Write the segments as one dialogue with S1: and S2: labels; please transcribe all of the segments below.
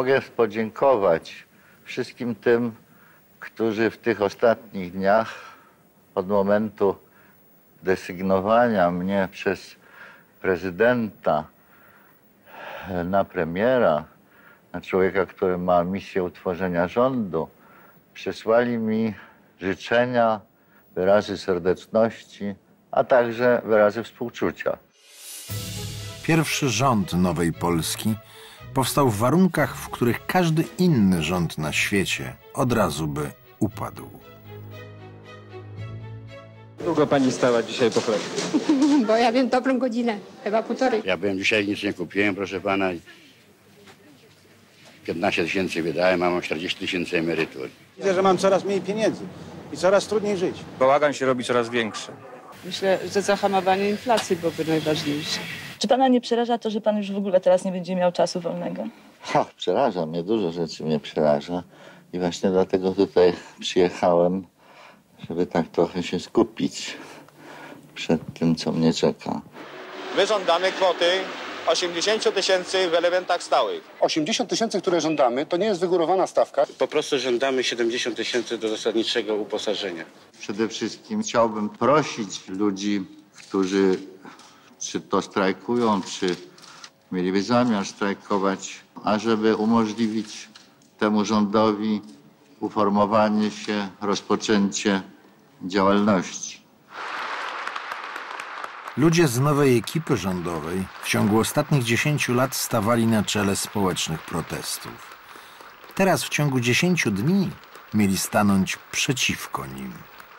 S1: mogę podziękować wszystkim tym, którzy w tych ostatnich dniach od momentu desygnowania mnie przez prezydenta na premiera, na człowieka, który ma misję utworzenia rządu, przysłali mi życzenia, wyrazy serdeczności, a także wyrazy współczucia.
S2: Pierwszy rząd nowej Polski powstał w warunkach, w których każdy inny rząd na świecie od razu by upadł.
S3: Długo pani stała dzisiaj po chlebie?
S4: Bo ja wiem dobrą godzinę, chyba półtorej.
S5: Ja byłem dzisiaj, nic nie kupiłem, proszę pana. 15 000 wydałem, a mam 40 000 emerytury.
S6: Widzę, że mam coraz mniej pieniędzy i coraz trudniej żyć.
S3: Bałagan się robi coraz większy.
S7: Myślę, że zahamowanie inflacji byłoby najważniejsze.
S8: Czy pana nie przeraża to, że pan już w ogóle teraz nie będzie miał czasu wolnego?
S1: Przeraża mnie, dużo rzeczy mnie przeraża i właśnie dlatego tutaj przyjechałem, żeby tak trochę się skupić przed tym, co mnie czeka.
S9: My żądamy kwoty 80 000 w elementach stałych.
S10: 80 000, które żądamy, to nie jest wygórowana stawka.
S5: Po prostu żądamy 70 000 do zasadniczego uposażenia.
S1: Przede wszystkim chciałbym prosić ludzi, którzy czy to strajkują, czy mieliby zamiar strajkować, ażeby umożliwić temu rządowi uformowanie się, rozpoczęcie działalności.
S2: Ludzie z nowej ekipy rządowej w ciągu ostatnich 10 lat stawali na czele społecznych protestów. Teraz w ciągu 10 dni mieli stanąć przeciwko nim.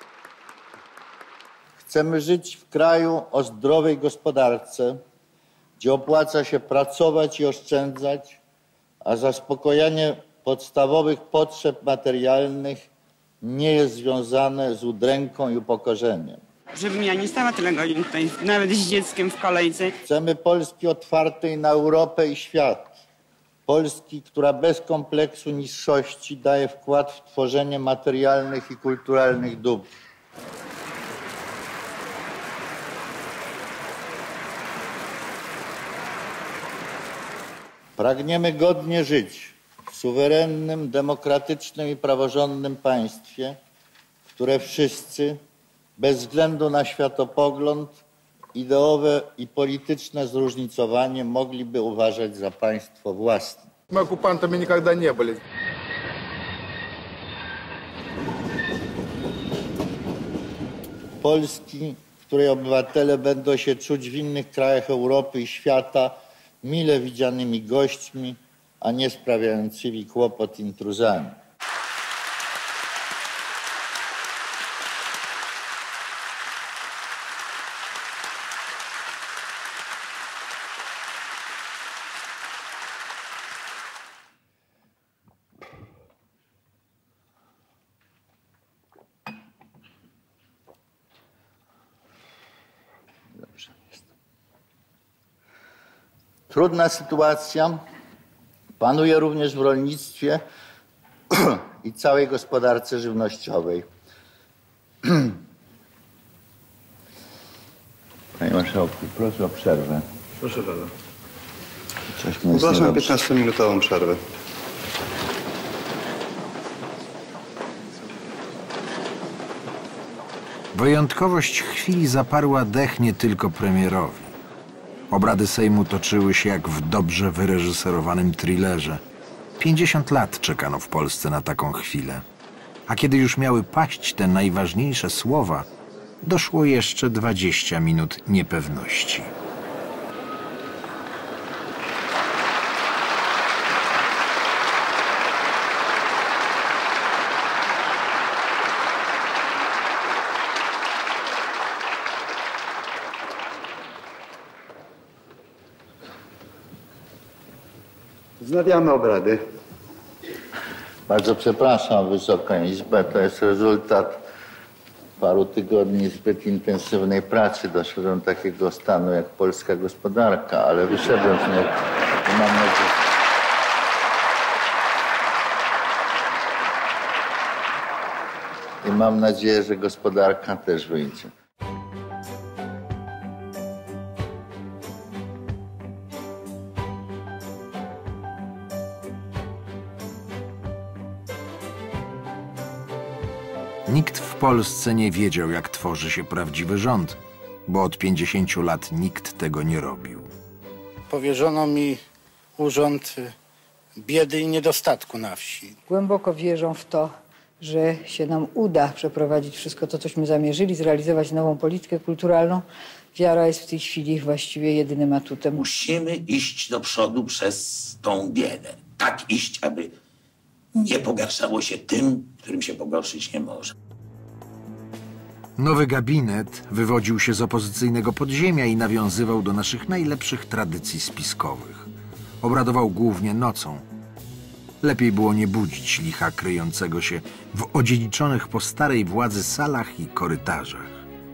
S1: Chcemy żyć w kraju o zdrowej gospodarce, gdzie opłaca się pracować i oszczędzać, a zaspokojenie podstawowych potrzeb materialnych nie jest związane z udręką i upokorzeniem.
S7: Żebym ja nie stała tyle godzin tutaj, nawet z dzieckiem w kolejce.
S1: Chcemy Polski otwartej na Europę i świat. Polski, która bez kompleksu niższości daje wkład w tworzenie materialnych i kulturalnych dóbr. Pragniemy godnie żyć w suwerennym, demokratycznym i praworządnym państwie, które wszyscy, bez względu na światopogląd, ideowe i polityczne zróżnicowanie, mogliby uważać za państwo własne.
S10: My okupantami nigdy nie byli.
S1: Polski, w której obywatele będą się czuć w innych krajach Europy i świata mile widzianymi gośćmi, a nie sprawiającymi kłopot intruzami. Trudna sytuacja panuje również w rolnictwie i całej gospodarce żywnościowej. Panie marszałku, proszę o przerwę.
S10: Proszę bardzo.
S1: Ogłaszam
S10: 15-minutową przerwę.
S2: Wyjątkowość chwili zaparła dech nie tylko premierowi. Obrady Sejmu toczyły się jak w dobrze wyreżyserowanym thrillerze. 50 lat czekano w Polsce na taką chwilę. A kiedy już miały paść te najważniejsze słowa, doszło jeszcze 20 minut niepewności.
S10: Wznawiamy obrady.
S1: Bardzo przepraszam Wysoką Izbę, to jest rezultat paru tygodni zbyt intensywnej pracy. Doszedłem do takiego stanu jak polska gospodarka, ale wyszedłem z niej i mam nadzieję... I mam nadzieję, że gospodarka też wyjdzie.
S2: Nikt w Polsce nie wiedział, jak tworzy się prawdziwy rząd, bo od 50 lat nikt tego nie robił.
S6: Powierzono mi urząd biedy i niedostatku na wsi.
S11: Głęboko wierzą w to, że się nam uda przeprowadzić wszystko to, cośmy zamierzyli, zrealizować nową politykę kulturalną. Wiara jest w tej chwili właściwie jedynym atutem.
S12: Musimy iść do przodu przez tą biedę. Tak iść, aby nie pogarszało się tym, którym się pogorszyć nie może.
S2: Nowy gabinet wywodził się z opozycyjnego podziemia i nawiązywał do naszych najlepszych tradycji spiskowych. Obradował głównie nocą. Lepiej było nie budzić licha kryjącego się w odziedziczonych po starej władzy salach i korytarzach.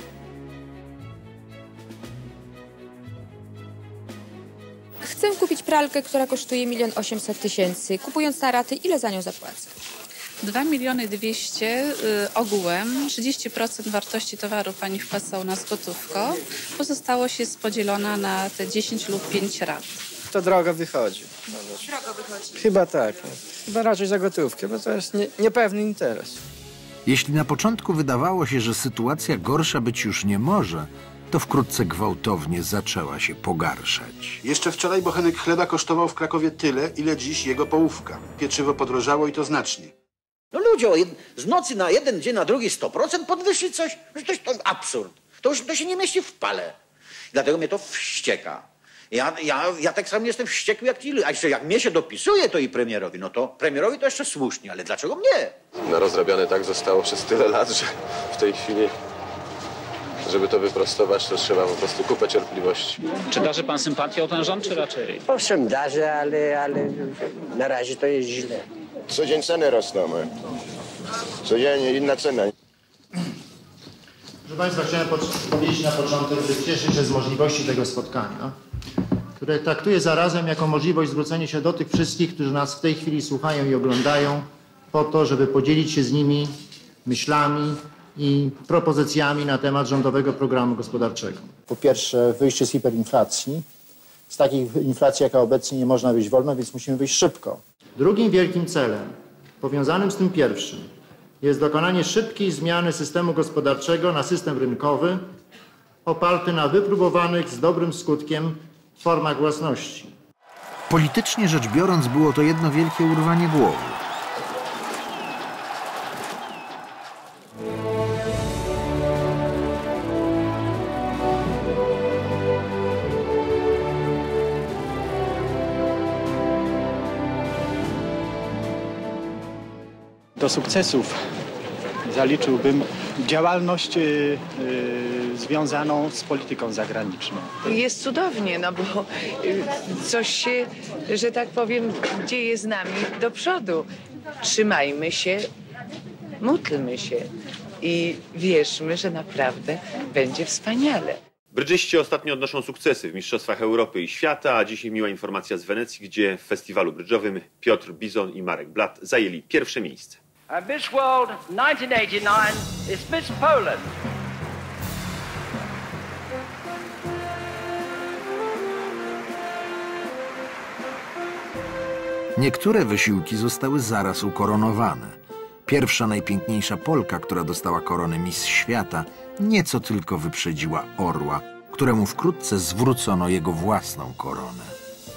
S4: Chcę kupić pralkę, która kosztuje 1 800 000. Kupując na raty, ile za nią zapłacę?
S7: 2 200 000 ogółem. 30% wartości towaru pani wpłaca u nas gotówką. Pozostałość jest podzielona na te 10 lub 5 rat.
S3: To drogo wychodzi.
S4: Drogo wychodzi.
S3: Chyba tak. Chyba raczej za gotówkę, bo to jest niepewny interes.
S2: Jeśli na początku wydawało się, że sytuacja gorsza być już nie może, to wkrótce gwałtownie zaczęła się pogarszać.
S6: Jeszcze wczoraj bochenek chleba kosztował w Krakowie tyle, ile dziś jego połówka. Pieczywo podrożało i to znacznie.
S12: No ludzie, z nocy na jeden dzień, na drugi 100% podwyższyć coś? To absurd. To się nie mieści w pale. Dlatego mnie to wścieka. Ja tak samo jestem wściekły jak ci ludzie. A jeszcze jak mnie się dopisuje to i premierowi, no to premierowi to jeszcze słusznie, ale dlaczego mnie?
S9: No, rozrobione tak zostało przez tyle lat, że w tej chwili, żeby to wyprostować, to trzeba po prostu kupę cierpliwości.
S3: Czy darzy pan sympatię o ten rząd, czy raczej?
S12: Owszem, darzę, ale na razie to jest źle.
S9: Co dzień ceny rosną. Codziennie inna cena.
S10: Proszę Państwa, chciałem powiedzieć na początek, że cieszę się z możliwości tego spotkania, które traktuję zarazem jako możliwość zwrócenia się do tych wszystkich, którzy nas w tej chwili słuchają i oglądają, po to, żeby podzielić się z nimi myślami i propozycjami na temat rządowego programu gospodarczego. Po pierwsze, wyjście z hiperinflacji. Z takiej inflacji, jaka obecnie, nie można wyjść wolno, więc musimy wyjść szybko. Drugim wielkim celem, powiązanym z tym pierwszym, jest dokonanie szybkiej zmiany systemu gospodarczego na system rynkowy, oparty na wypróbowanych z dobrym skutkiem formach własności.
S2: Politycznie rzecz biorąc, było to jedno wielkie urwanie głowy.
S6: Do sukcesów zaliczyłbym działalność związaną z polityką zagraniczną.
S11: Jest cudownie, no bo coś się, że tak powiem, dzieje z nami do przodu. Trzymajmy się, módlmy się i wierzmy, że naprawdę będzie wspaniale.
S9: Brydżyści ostatnio odnoszą sukcesy w Mistrzostwach Europy i Świata, a dzisiaj miła informacja z Wenecji, gdzie w festiwalu brydżowym Piotr Bizon i Marek Blat zajęli pierwsze miejsce.
S12: Miss World 1989 is Miss Poland.
S2: Niektóre wysiłki zostały zaraz ukoronowane. Pierwsza najpiękniejsza Polka, która dostała koronę Miss Świata, nieco tylko wyprzedziła orła, któremu wkrótce zwrócono jego własną koronę.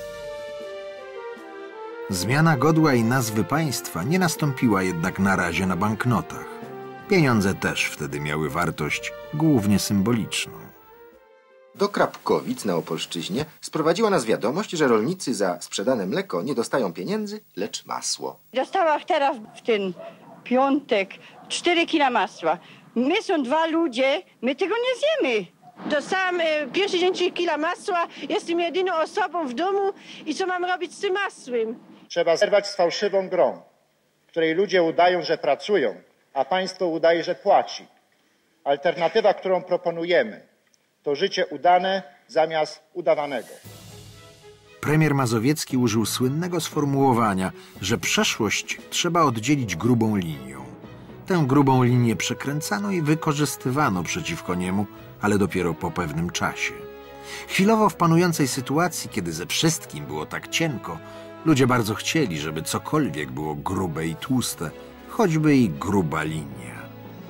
S2: Zmiana godła i nazwy państwa nie nastąpiła jednak na razie na banknotach. Pieniądze też wtedy miały wartość głównie symboliczną.
S13: Do Krapkowic na Opolszczyźnie sprowadziła nas wiadomość, że rolnicy za sprzedane mleko nie dostają pieniędzy, lecz masło.
S11: Dostałam teraz w ten piątek 4 kila masła. My są 2 ludzie, my tego nie zjemy. Dostałam pierwszy dzień 3 kila masła, jestem jedyną osobą w domu i co mam robić z tym masłem?
S10: Trzeba zerwać z fałszywą grą, w której ludzie udają, że pracują, a państwo udaje, że płaci. Alternatywa, którą proponujemy, to życie udane zamiast udawanego.
S2: Premier Mazowiecki użył słynnego sformułowania, że przeszłość trzeba oddzielić grubą linią. Tę grubą linię przekręcano i wykorzystywano przeciwko niemu, ale dopiero po pewnym czasie. Chwilowo w panującej sytuacji, kiedy ze wszystkim było tak cienko, ludzie bardzo chcieli, żeby cokolwiek było grube i tłuste, choćby i gruba linia.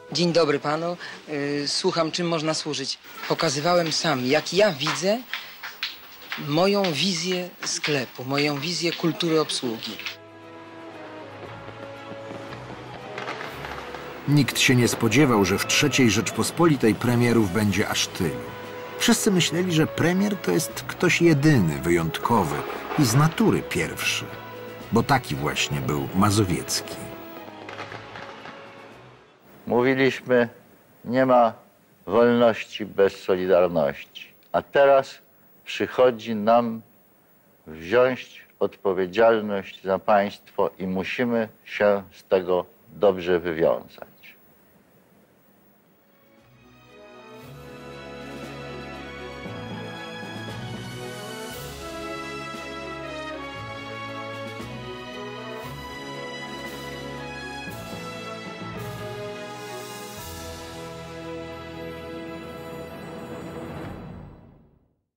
S14: Dzień dobry panu. Słucham, czym można służyć. Pokazywałem sam, jak ja widzę moją wizję sklepu, moją wizję kultury obsługi.
S2: Nikt się nie spodziewał, że w III Rzeczpospolitej premierów będzie aż tylu. Wszyscy myśleli, że premier to jest ktoś jedyny, wyjątkowy i z natury pierwszy, bo taki właśnie był Mazowiecki.
S1: Mówiliśmy, nie ma wolności bez solidarności. A teraz przychodzi nam wziąć odpowiedzialność za państwo i musimy się z tego dobrze wywiązać.